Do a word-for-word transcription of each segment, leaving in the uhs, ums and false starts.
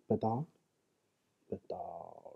without, without.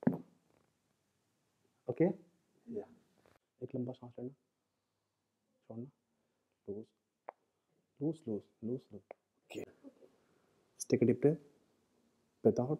Okay? Yeah. एक लंबा सांस लेना, छोड़ना, lose, lose, lose, lose, lose. Okay. Let's take a deep breath. Without.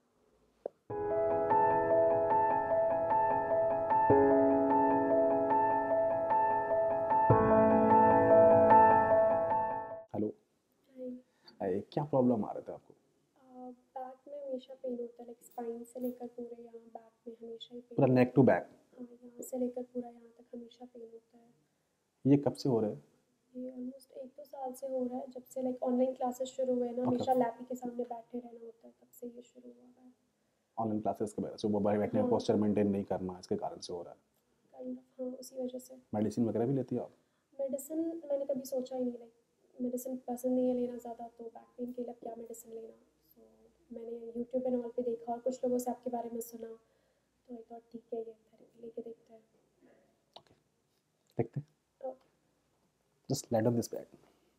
Hello, hi. क्या प्रॉब्लम आ रहा था आपको? बैक में हमेशा पेन होता है, लाइक स्पाइन से लेकर पूरे यहाँ बैक में हमेशा ही पेन। पूरा नेक टू बैक? हाँ, यहाँ से लेकर पूरा यहाँ तक हमेशा पेन होता है। ये कब से हो रहा है? ये ऑलमोस्ट एक दो साल से हो रहा है, जब से लाइक ऑनलाइन क्लासेस शुरू हुए ना, हमेशा लैपी के सामने बैठे रहना होता है, तब से ये शुरू हुआ है। ऑनलाइन क्लासेस की वजह से वो बाहर बैठने हाँ। पोस्चर मेंटेन नहीं करना, इसके कारण से हो रहा है? काइंड ऑफ, हाँ, उसी वजह से। मेडिसिन वगैरह भी लेती हो आप? मेडिसिन मैंने कभी सोचा ही नहीं, लाइक मेडिसिन पसंद नहीं है लेना ज़्यादा, तो बैक पेन के लिए क्या मेडिसिन लेना। सो मैंने यूट्यूब एंड ऑल पे देखा और कुछ लोगों से आपके बारे में सुना, तो आई थॉट ठीक है, ये थेरेपी लेके देखते हैं। देखते हैं। Okay. Just light on this back.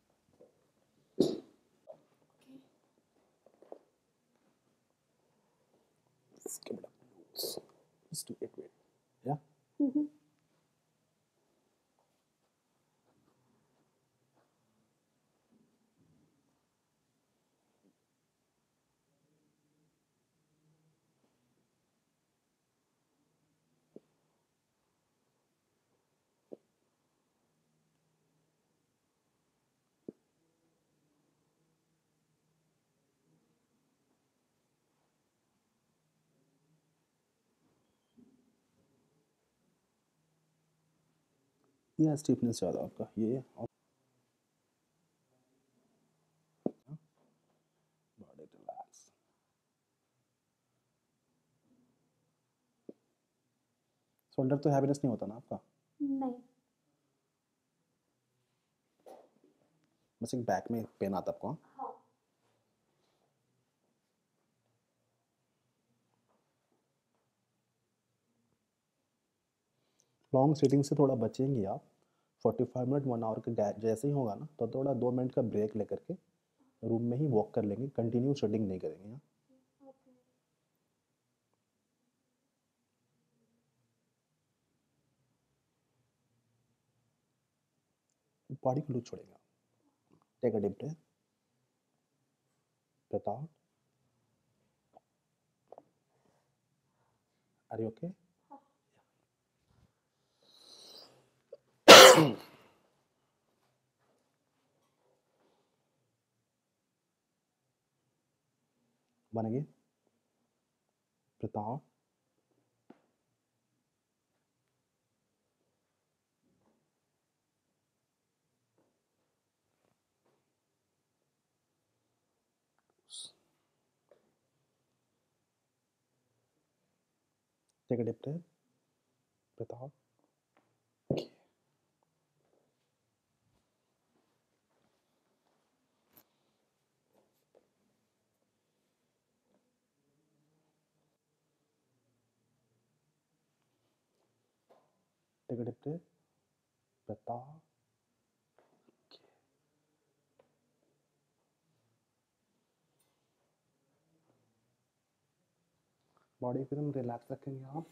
Just give it up. Just do it. Wait. Yeah. Mm-hmm. ये स्टीफनेस ज़्यादा आपका ये और बॉडी रिलैक्स. शोल्डर तो हैवीनेस नहीं होता ना आपका? नहीं। बस एक बैक में पेन आता आपको? हाँ। लॉन्ग सीटिंग से थोड़ा बचेंगे आप. Forty five minute one hour के गैप जैसे ही होगा ना, तो थोड़ा दो मिनट का ब्रेक लेकर के रूम में ही वॉक कर लेंगे, कंटिन्यू सीटिंग नहीं करेंगे. हाँ, बॉडी को लूज छोड़ेंगे. Take a deep breath. Breath out. Are you okay? One again. Breath out. Take a deep breath. Breath out. Take a deep breath. Breath out. Body एकदम relax रखेंगे आप.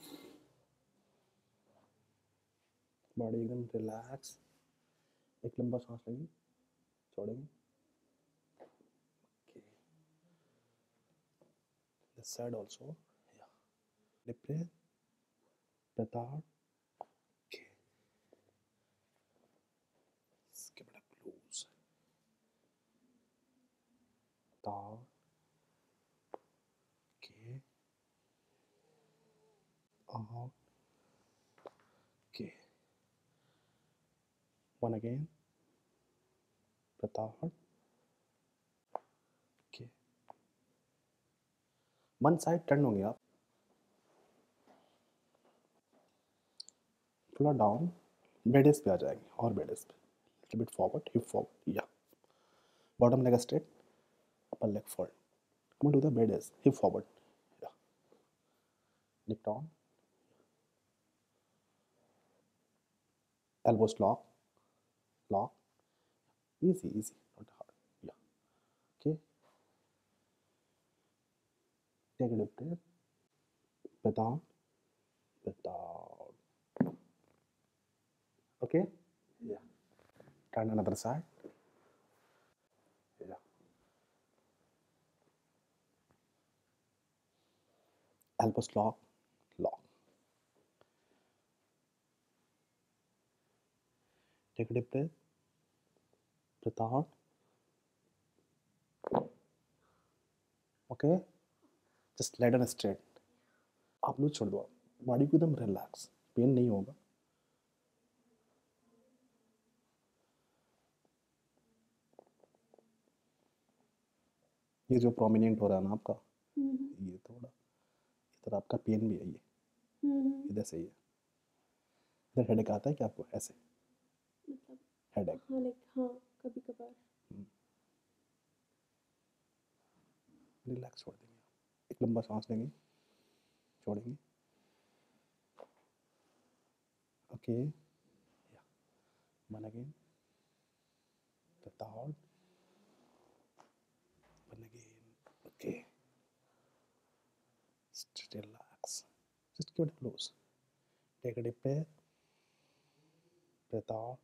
Body एकदम relax. एक लंबा सांस लेंगे, छोड़ेंगे. This side also. Yeah. Deep breath. Breath out. Okay. Skip it up. Loose. Breath out. Okay. Out. Okay. One again. Breath out. Okay. One side turn होंगे आप. थोड़ा डाउन, बेडेस पे आ जाएंगे और बेडेस पे. A bit forward, hip forward. Yeah. Bottom leg straight, upper leg forward. Come on to the bedes, hip forward. Yeah. Lift on. Elbows lock, lock. Easy, easy, not hard. Yeah. Okay. Take a deep breath. Breathe out. Breathe out. Okay? Yeah. Turn another side. Yeah. Elbows lock. Lock. Take a deep breath. Breathe out. Okay? Just let it straight. आप loose छोड़ दो आप body को एकदम relax pen नहीं होगा ये जो प्रोमिनेंट हो रहा है ना आपका ये थोड़ा इधर आपका पेन भी है ये इधर से ही है इधर हेडेक आता है क्या आपको ऐसे मतलब हेडेक हाँ लाइक हाँ कभी कभार रिलैक्स छोड़ देंगे एक लंबा सांस लेंगे छोड़ेंगे ओके या one again breathe out one again okay just relax just give it a loose take a deep breath breathe out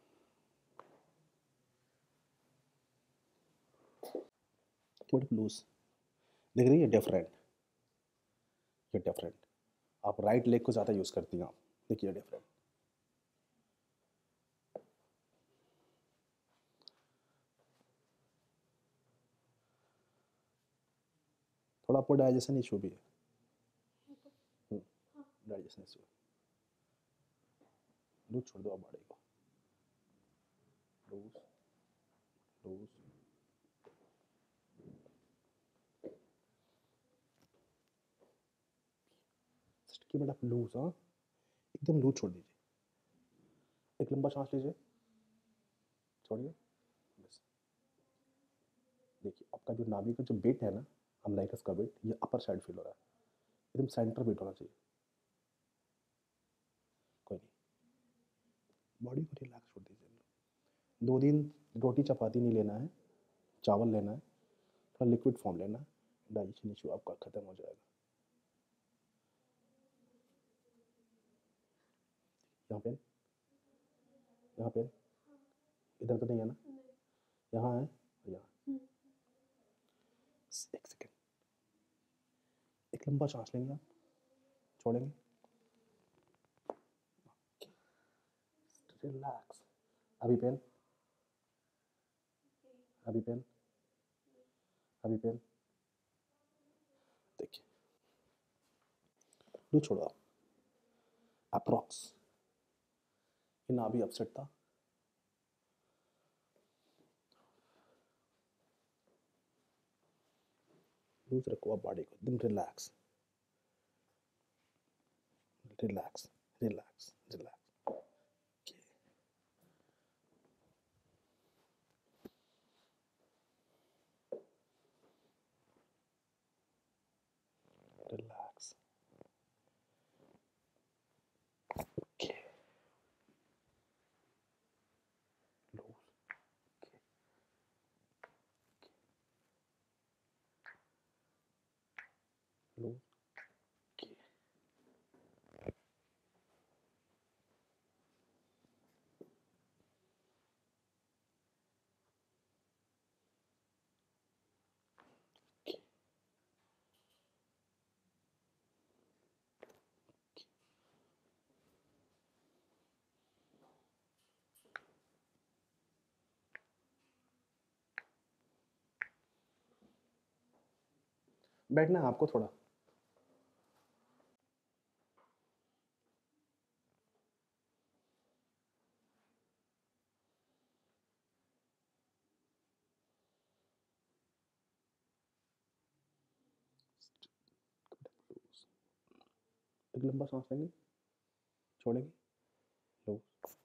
give it a loose दिख रही है डिफरेंट ये डिफरेंट आप राइट लेग को ज़्यादा यूज़ करती हैं आप देखिए डिफरेंट थोड़ा आपको डाइजेशन इशू भी है डाइजेशन इशू लूज छोड़ दो आप बॉडी को loose loose keep it up loose हाँ एकदम लूज छोड़ दीजिए एक लंबा सांस लीजिए छोड़िए बस देखिए आपका जो नाभि का जो बीट है ना अमलाइकस का बीट ये अपर साइड फील हो रहा है एकदम सेंटर बीट होना चाहिए कोई नहीं बॉडी को रिलैक्स छोड़ दीजिए दो दिन रोटी चपाती नहीं लेना है चावल लेना है थोड़ा लिक्विड फॉर्म लेना है डाइजेशन इशू आपका ख़त्म हो जाएगा यहाँ पे यहाँ पे इधर तो नहीं है ना यहाँ है यहाँ एक सेकेंड एक लंबा सांस लेंगे आप छोड़ेंगे रिलैक्स अभी पेन अभी पेन अभी पेन देखिए लू छोड़ो आप अप्रॉक्स ये नाभि अपसेट था लूज रखो आप बॉडी को एकदम relax relax relax relax relax okay loose loose बैठना है आपको थोड़ा एक लंबा सांस लेंगे छोड़ेंगे लो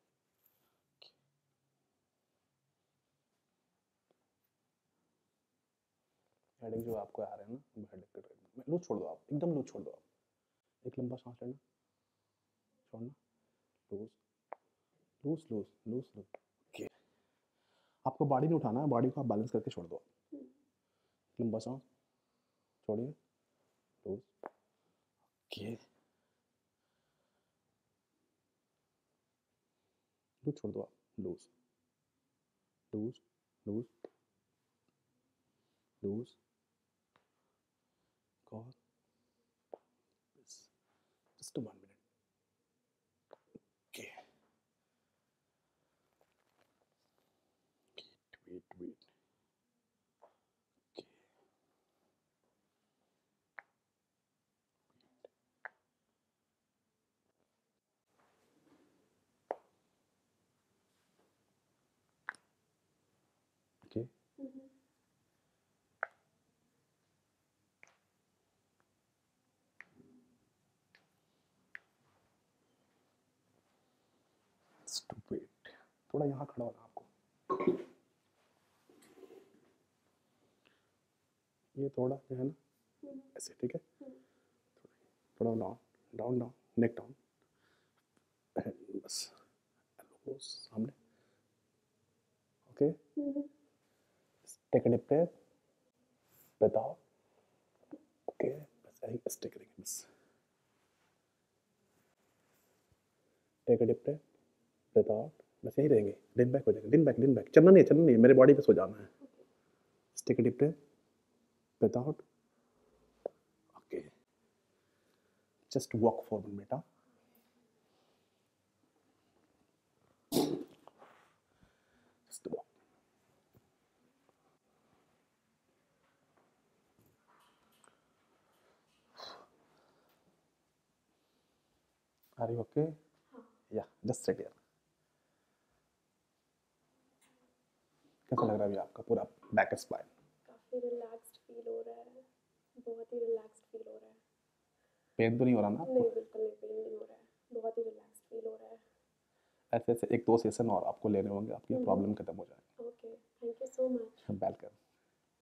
हेडेक जो आपको आ रहे हैं ना हेडेक लूज छोड़ दो आप एकदम लूज छोड़ दो आप एक लंबा सांस लेना छोड़ना loose loose loose loose loose okay आपको बॉडी नहीं उठाना है बॉडी को आप बैलेंस करके छोड़ दो लंबा सांस छोड़िए लूज, ओके, लूज छोड़ दो आप, loose, loose, loose, loose, call, just one minute, okay, wait, wait, okay, okay, Mhm. stupid, थोड़ा यहाँ खड़ा होना आपको, ये थोड़ा जो है ना Mhm. ऐसे, ठीक है, Mhm. थोड़ा down, down, down, neck down, बस एल्बोज सामने, okay, Mhm. Take a deep breath, breath out, okay, बस यही स्टे करेंगे बस, take a deep breath, breath out, बस यही रहेंगे, दिन बैक हो जाएगा, दिन बैक, दिन बैक, चलना नहीं है, चलना नहीं है, मेरे बॉडी पे सो जाना है, take a deep breath, breath out, okay, just walk forward बेटा, just walk, are you okay, या जस्ट सिट हियर, कैसा लग रहा है अभी आपका पूरा बैक स्पाइन, काफ़ी रिलैक्स्ड फील हो रहा है, बहुत ही रिलैक्स्ड फील हो रहा है। पेन तो नहीं हो रहा ना आपको? नहीं, बिल्कुल नहीं, पेन नहीं हो रहा है, बहुत ही रिलैक्स्ड फील हो रहा है। ऐसे ऐसे एक दो सेशन और आपको लेने होंगे, आपकी हम्म। प्रॉब्लम खत्म हो जाएगी, okay, thank you so much. Welcome.